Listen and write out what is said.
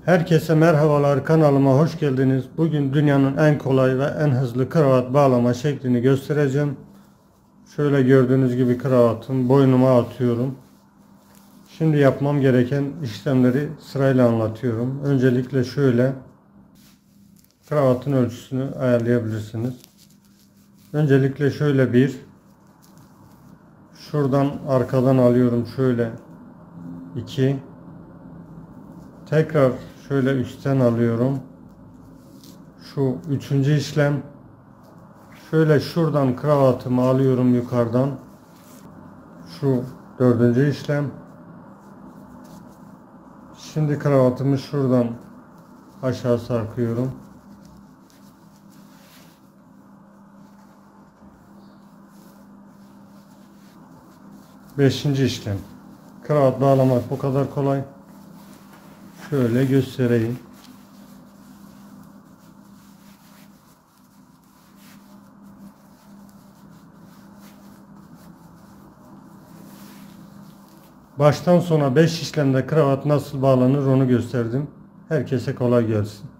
Herkese merhabalar, kanalıma hoş geldiniz. Bugün dünyanın en kolay ve en hızlı kravat bağlama şeklini göstereceğim. Şöyle gördüğünüz gibi kravatın boynuma atıyorum. Şimdi yapmam gereken işlemleri sırayla anlatıyorum. Öncelikle şöyle kravatın ölçüsünü ayarlayabilirsiniz. Öncelikle şöyle şuradan arkadan alıyorum şöyle 2, tekrar şöyle üstten alıyorum. Şu üçüncü işlem. Şöyle şuradan kravatımı alıyorum yukarıdan. Şu dördüncü işlem. Şimdi kravatımı şuradan aşağı sarkıyorum. Beşinci işlem. Kravat bağlamak bu kadar kolay. Şöyle göstereyim. Baştan sona 5 işlemde kravat nasıl bağlanır onu gösterdim. Herkese kolay gelsin.